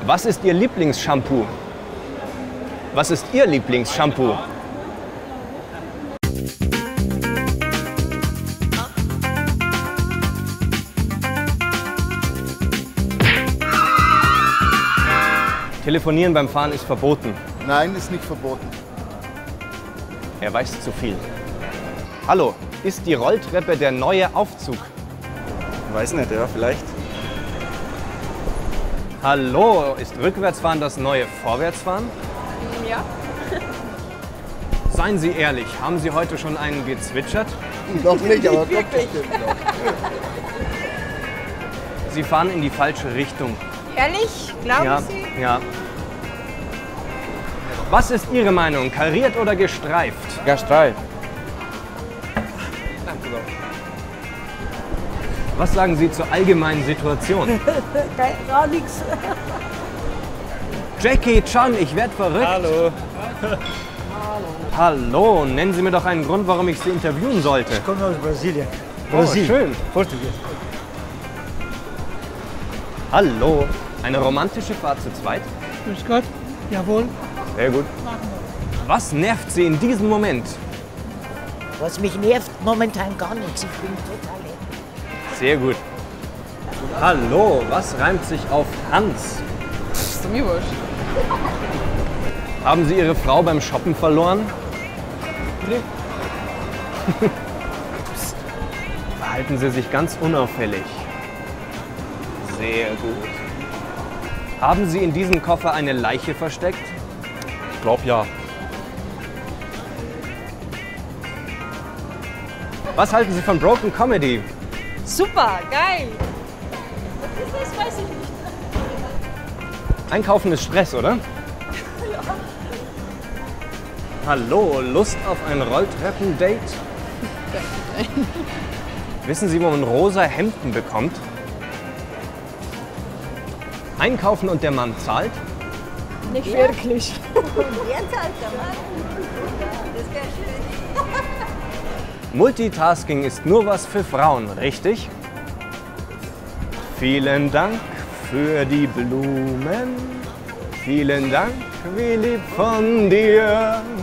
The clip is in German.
Was ist Ihr Lieblingsshampoo? Was ist Ihr Lieblingsshampoo? Telefonieren beim Fahren ist verboten. Nein, ist nicht verboten. Er weiß zu viel. Hallo, ist die Rolltreppe der neue Aufzug? Weiß nicht, ja, vielleicht. Hallo, ist Rückwärtsfahren das neue Vorwärtsfahren? Ja. Seien Sie ehrlich, haben Sie heute schon einen gezwitschert? Noch nicht, aber Wirklich? bestimmt noch. Sie fahren in die falsche Richtung. Ehrlich? Glauben Ja, Sie? ja. Was ist Ihre Meinung, kariert oder gestreift? Gastreift. Was sagen Sie zur allgemeinen Situation? Gar nichts. Jackie Chan, ich werd verrückt. Hallo. Hallo, nennen Sie mir doch einen Grund, warum ich Sie interviewen sollte. Ich komme aus Brasilien. Oh, schön. Portugies. Hallo, eine romantische Fahrt zu zweit? Grüß Gott. Jawohl. Sehr gut. Was nervt Sie in diesem Moment? Was mich nervt, momentan gar nichts. Ich bin total happy. Sehr gut. Hallo, was reimt sich auf Hans? Ist mir wurscht. Haben Sie Ihre Frau beim Shoppen verloren? Nee. Psst. Verhalten Sie sich ganz unauffällig. Sehr gut. Haben Sie in diesem Koffer eine Leiche versteckt? Ich glaube ja. Was halten Sie von Broken Comedy? Super, geil. Das weiß ich nicht. Einkaufen ist Stress, oder? Ja. Hallo, Lust auf ein Rolltreppendate? Wissen Sie, wo man rosa Hemden bekommt? Einkaufen und der Mann zahlt? Nicht wirklich. Multitasking ist nur was für Frauen, richtig? Vielen Dank für die Blumen. Vielen Dank, wie lieb von dir.